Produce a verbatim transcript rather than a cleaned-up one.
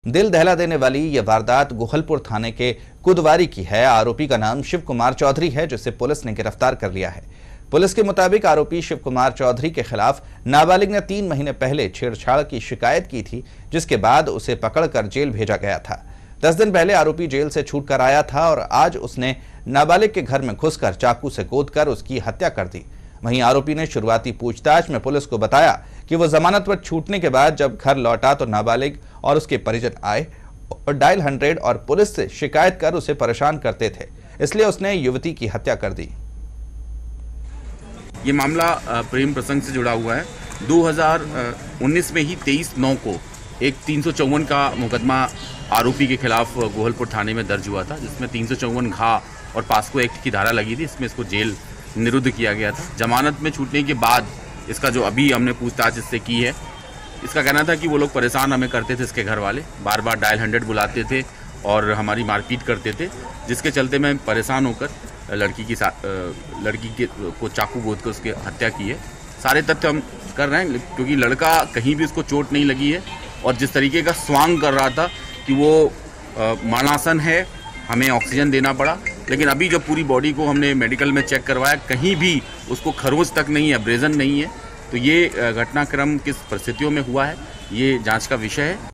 दिल दहला देने वाली यह वारदात गोहलपुर थाने के कुदवारी की है। आरोपी का नाम शिव कुमार चौधरी है, जिसे पुलिस ने गिरफ्तार कर लिया है। पुलिस के मुताबिक आरोपी शिव कुमार चौधरी के खिलाफ नाबालिग ने तीन महीने पहले छेड़छाड़ की शिकायत की थी, जिसके बाद उसे पकड़कर जेल भेजा गया था। दस दिन पहले आरोपी जेल से छूट कर आया था और आज उसने नाबालिग के घर में घुसकर चाकू से गोदकर उसकी हत्या कर दी। वहीं आरोपी ने शुरुआती पूछताछ में पुलिस को बताया कि वो जमानत पर छूटने के बाद जब घर लौटा तो नाबालिग और उसके परिजन आए और डायल हंड्रेड और पुलिस से शिकायत कर उसे परेशान करते थे, इसलिए उसने युवती की हत्या कर दी। ये मामला प्रेम प्रसंग से जुड़ा हुआ है। दो हज़ार उन्नीस में ही तेईस नौ को एक तीन सौ चौवन का मुकदमा आरोपी के खिलाफ गोहलपुर थाने में दर्ज हुआ था, जिसमें तीन सौ चौवन घा और पास्को एक्ट की धारा लगी थी। इसमें इसको जेल निरुद्ध किया गया था। जमानत में छूटने के बाद इसका जो अभी हमने पूछताछ इससे की है, इसका कहना था कि वो लोग परेशान हमें करते थे, इसके घर वाले बार बार डायल हंड्रेड बुलाते थे और हमारी मारपीट करते थे, जिसके चलते मैं परेशान होकर लड़की की लड़की के को चाकू गोद कर उसकी हत्या की है। सारे तथ्य हम कर रहे हैं, क्योंकि लड़का कहीं भी उसको चोट नहीं लगी है और जिस तरीके का स्वांग कर रहा था कि वो मरणासन है, हमें ऑक्सीजन देना पड़ा। लेकिन अभी जब पूरी बॉडी को हमने मेडिकल में चेक करवाया, कहीं भी उसको खरोंच तक नहीं है, अब्रेजन नहीं है। तो ये घटनाक्रम किस परिस्थितियों में हुआ है, ये जांच का विषय है।